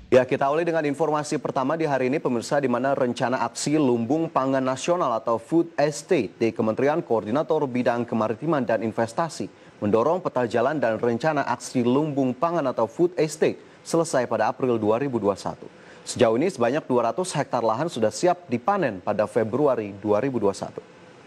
Ya, kita awali dengan informasi pertama di hari ini, pemirsa, di mana rencana aksi Lumbung Pangan Nasional atau Food Estate di Kementerian Koordinator Bidang Kemaritiman dan Investasi mendorong peta jalan dan rencana aksi Lumbung Pangan atau Food Estate selesai pada April 2021. Sejauh ini sebanyak 200 hektar lahan sudah siap dipanen pada Februari 2021.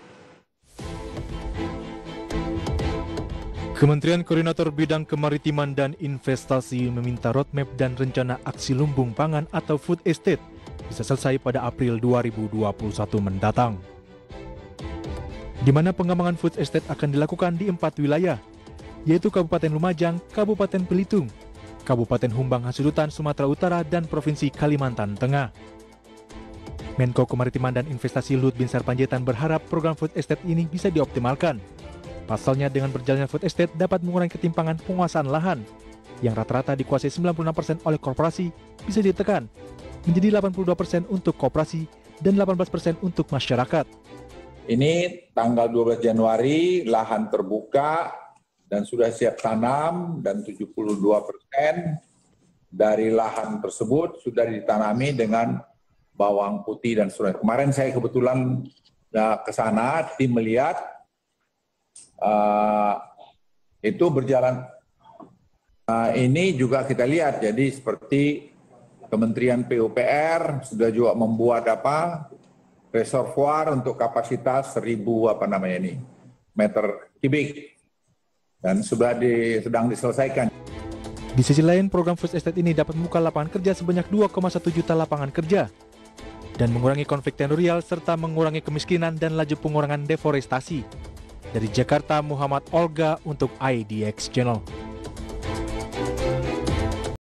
Kementerian Koordinator Bidang Kemaritiman dan Investasi meminta roadmap dan rencana aksi lumbung pangan atau food estate bisa selesai pada April 2021 mendatang. Di mana pengembangan food estate akan dilakukan di 4 wilayah, yaitu Kabupaten Lumajang, Kabupaten Belitung, Kabupaten Humbang Hasudutan, Sumatera Utara, dan Provinsi Kalimantan Tengah. Menko Kemaritiman dan Investasi Luhut Binsar Panjaitan berharap program food estate ini bisa dioptimalkan. Pasalnya dengan berjalannya food estate dapat mengurangi ketimpangan penguasaan lahan yang rata-rata dikuasai 96% oleh korporasi bisa ditekan menjadi 82% untuk koperasi dan 18% untuk masyarakat. Ini tanggal 12 Januari lahan terbuka dan sudah siap tanam dan 72% dari lahan tersebut sudah ditanami dengan bawang putih dan serai. Kemarin saya kebetulan ke sana, tim melihat itu berjalan. Ini juga kita lihat, jadi seperti Kementerian PUPR sudah juga membuat reservoir untuk kapasitas 1000 meter kubik dan sedang diselesaikan. Di sisi lain, program food estate ini dapat membuka lapangan kerja sebanyak 2,1 juta lapangan kerja dan mengurangi konflik teritorial serta mengurangi kemiskinan dan laju pengurangan deforestasi. Dari Jakarta, Muhammad Olga untuk IDX Channel.